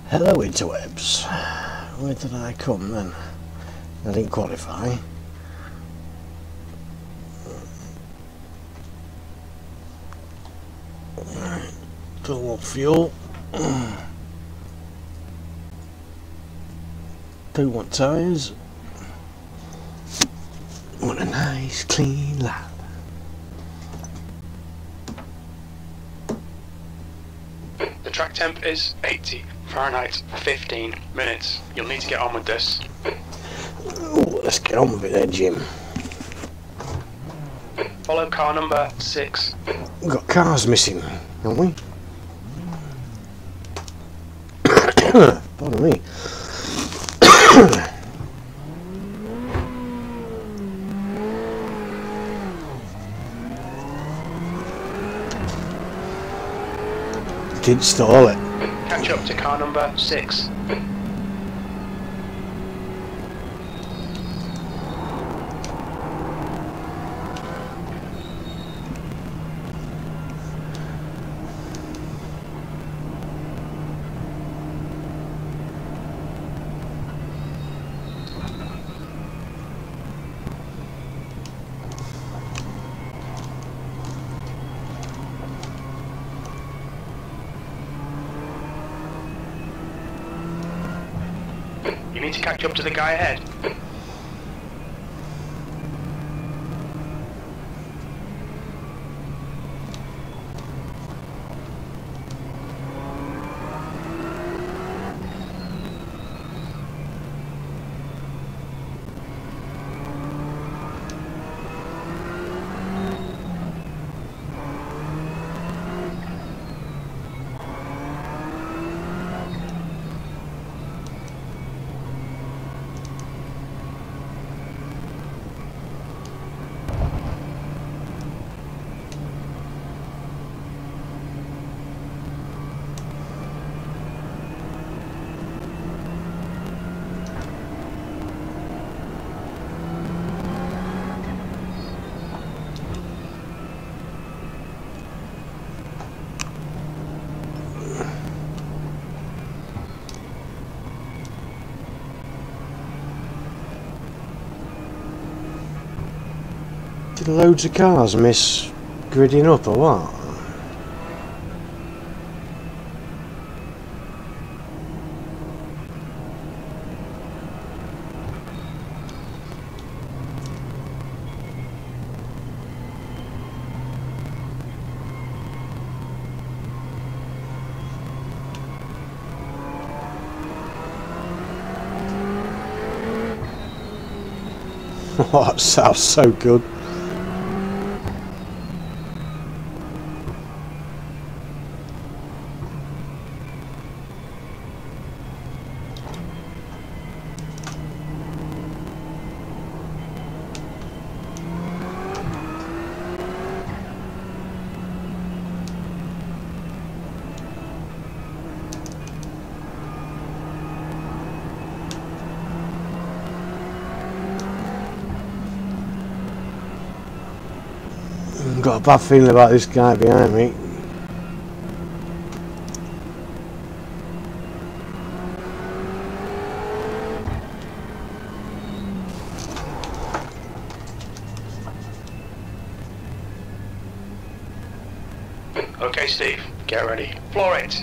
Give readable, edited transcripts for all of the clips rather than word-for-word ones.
Hello interwebs. Where did I come then? I didn't qualify. Right, fill up fuel. Don't want tyres. Want a nice clean lap. The track temp is 80 Fahrenheit, 15 minutes. You'll need to get on with this. Ooh, let's get on with it then, Jim. Follow car number 6. We've got cars missing, haven't we? Pardon me. Didn't stall it. Catch up to car number 6. You need to catch up to the guy ahead. Did loads of cars miss gridding up or what? Oh, that sounds so good. I've got a bad feeling about this guy behind me. Okay, Steve, get ready. Floor it.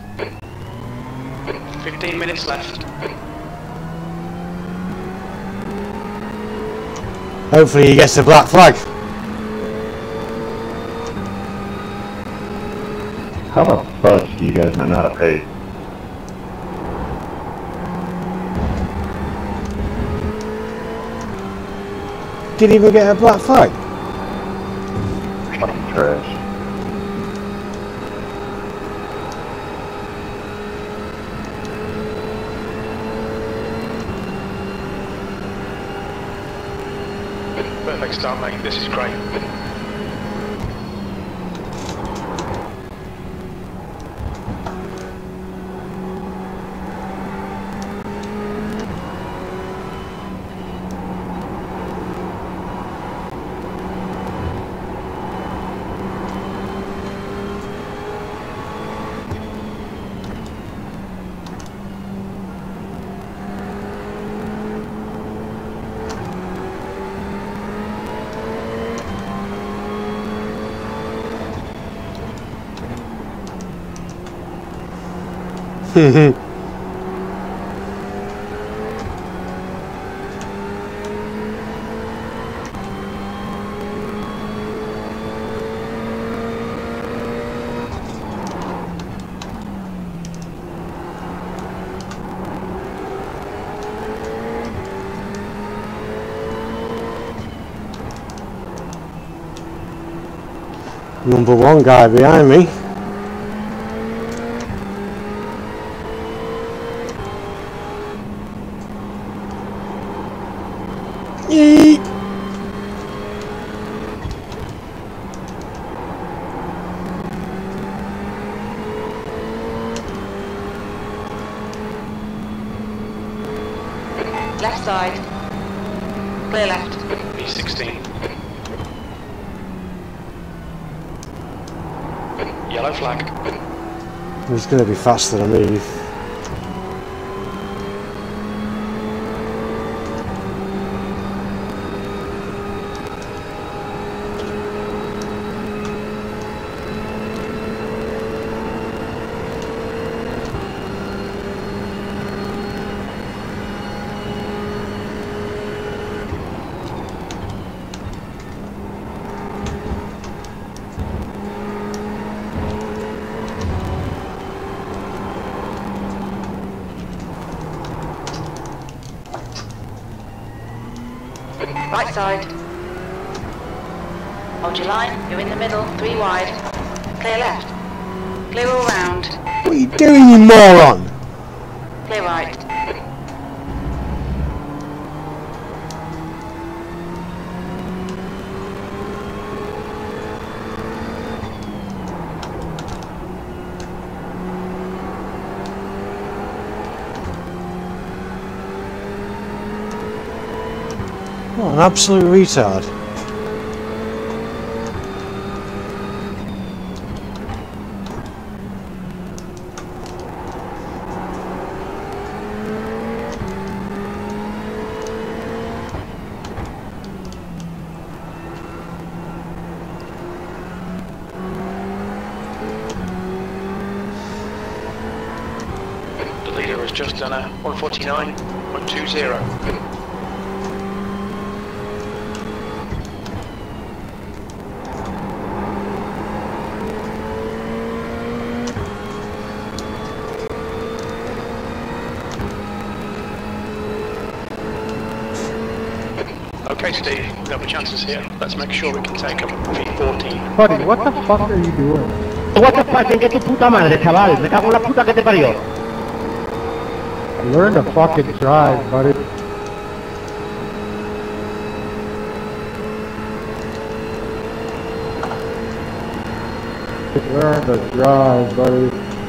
15 minutes left. Hopefully he gets the black flag. How the fudge do you guys not know how to pay? Didn't even get a black flag. Fucking trash. Perfect start, mate. This is great. Number one guy behind me. Yeet. Left side. Clear left. B16. Yellow flag. He's going to be faster than me. Right side. Hold your line. You're in the middle. 3 wide. Clear left. Clear all round. What are you doing, you moron? Clear right. What an absolute retard. The leader has just done a 149.20. Okay, Steve, we've got the chances here. Let's make sure we can take them. V14. Buddy, what the fuck are you doing? What the fuck, que tu puta madre, chaval. Me cago en la puta que te parió. Learn to fucking drive, buddy. Learn to drive, buddy.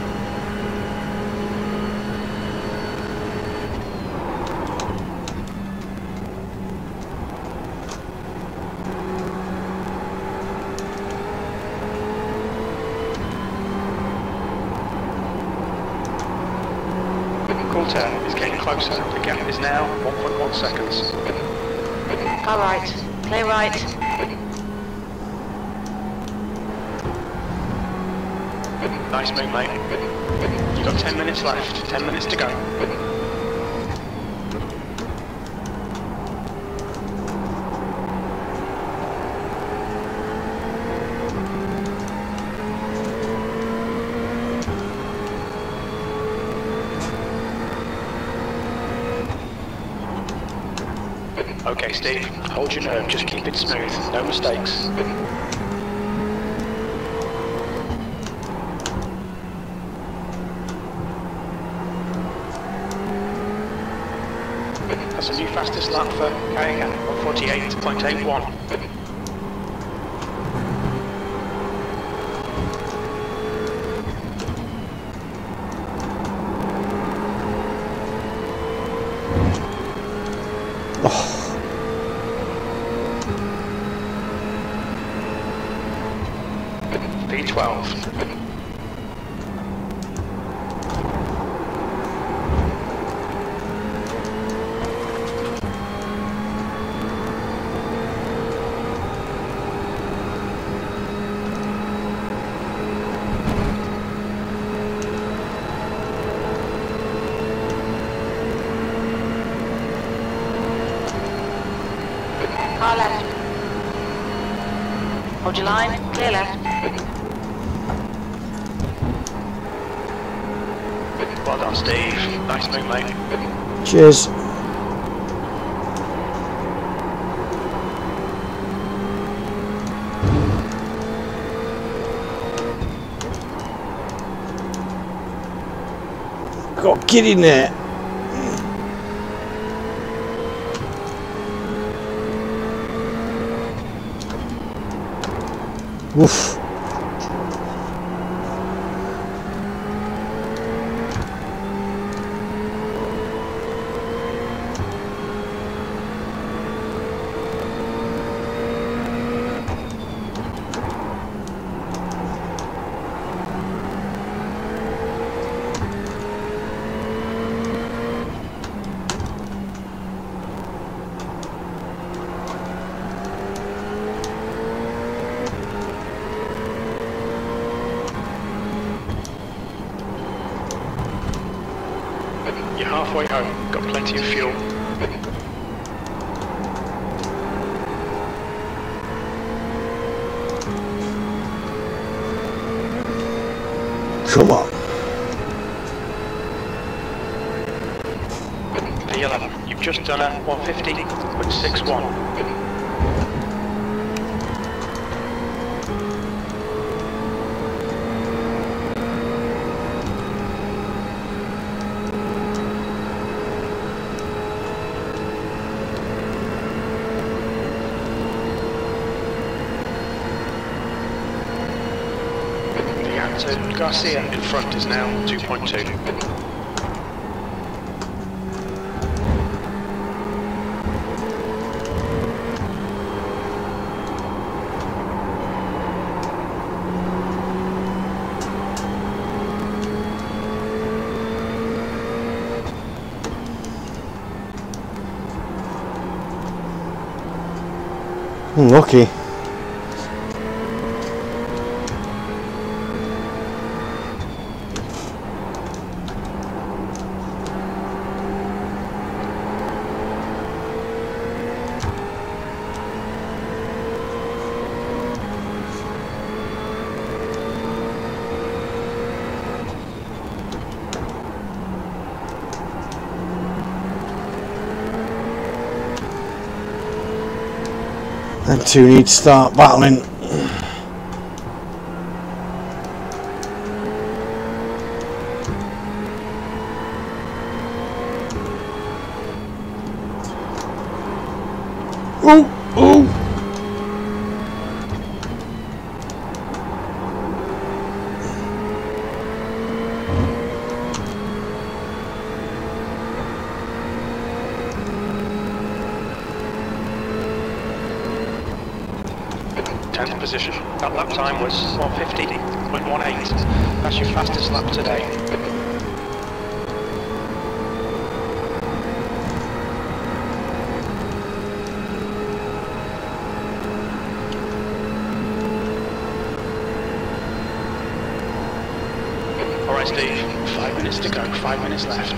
Quarter is getting closer. The gap is now 1.1 seconds. Car right. Clear right. Nice move, mate. You've got 10 minutes left. 10 minutes to go. Okay, Steve, hold your nerve, just keep it smooth, no mistakes. That's a new fastest lap for Kayagan, 148.81. P12. Car left. Hold your line. Clear left. Well done, Steve. Nice move, mate. Cheers. God, get in there. Woof. You're halfway home. Got plenty of fuel. Come on. P11, you've just done a 150.61. So Garcia in front is now 2.2. Lucky. Them two need to start battling. Ooh, ooh. Position. That lap time was 150.18. That's your fastest lap today. Alright Steve, 5 minutes to go, 5 minutes left.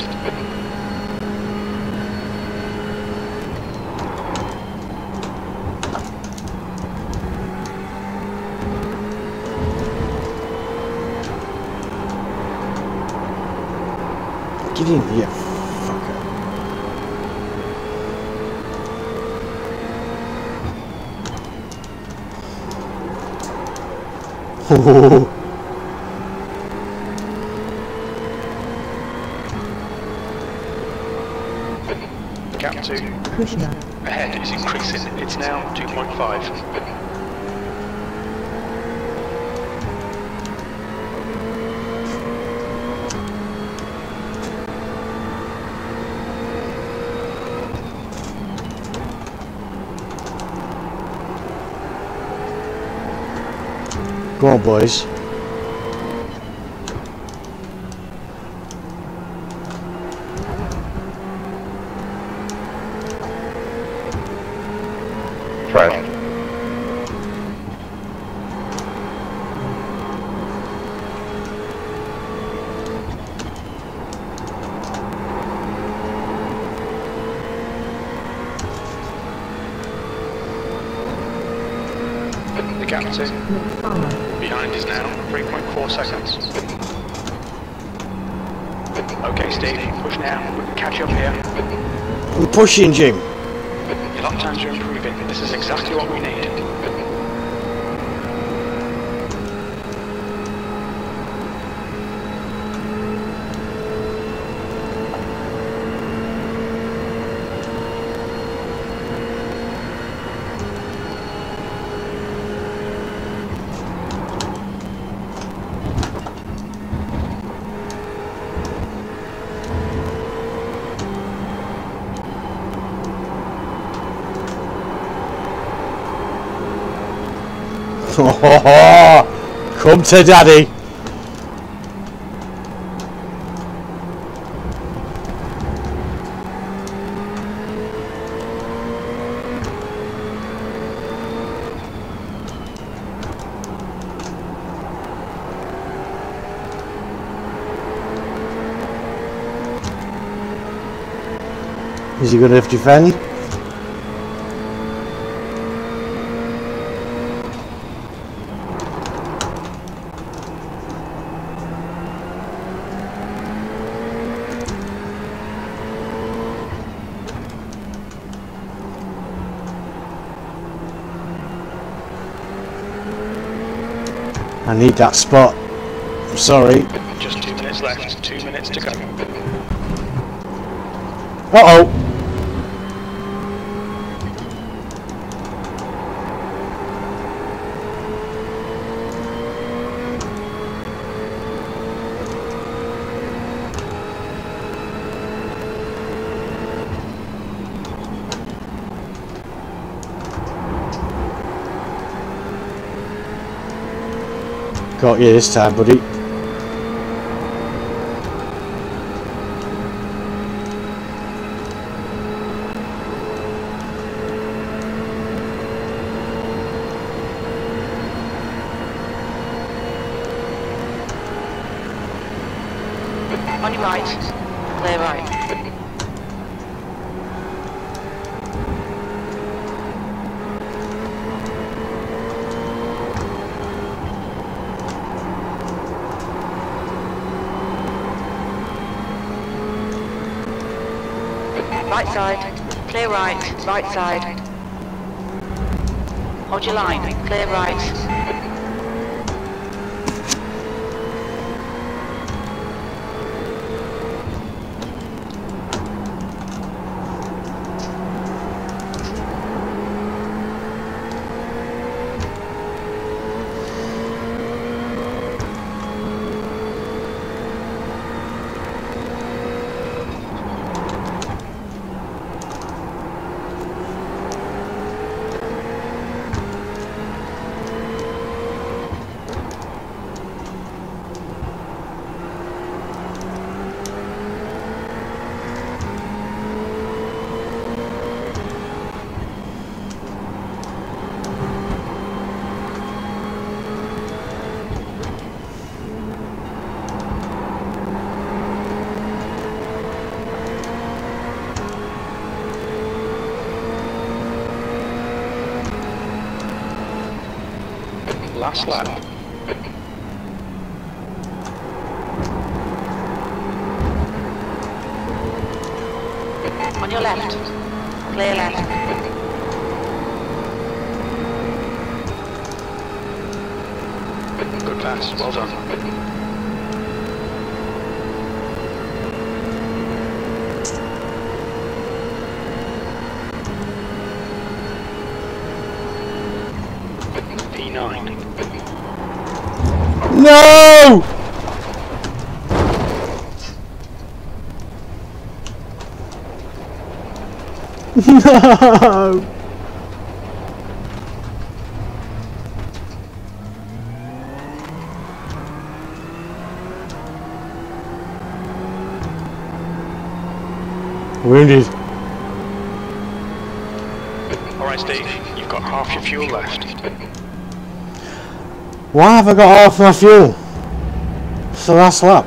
Get in here, fucker. Oh. Gap 2 ahead is increasing. It's now 2.5. Go on, boys. Trash. gap to. Behind is now 3.4 seconds. Okay, Steve, push now. We can catch up here. I'm pushing, Jim. Your lap times are improving. This is exactly what we need. Come to daddy. Is he going to have to defend? I need that spot. I'm sorry. Just 2 minutes left. 2 minutes to go. Uh-oh. Got you this time, buddy. On your right. Clear right. Right side, clear right, right side. Hold your line, clear right. Last lap. On your left, clear left. Good pass, well done. P9. No! No! Wounded. Alright Steve, you've got half your fuel left. Why have I got half my fuel? It's the last lap.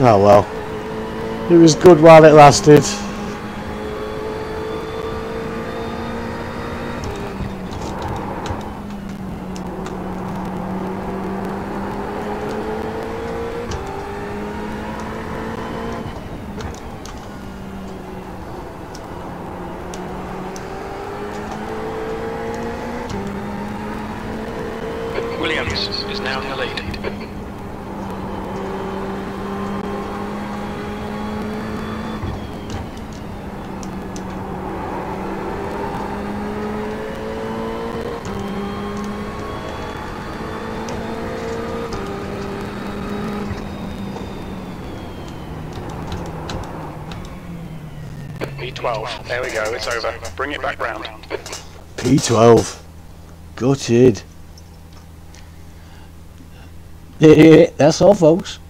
Oh well. It was good while it lasted. Williams is now in the lead. P12. There we go, it's over. Bring it back round. P12. Gutted. Yeah, that's all, folks.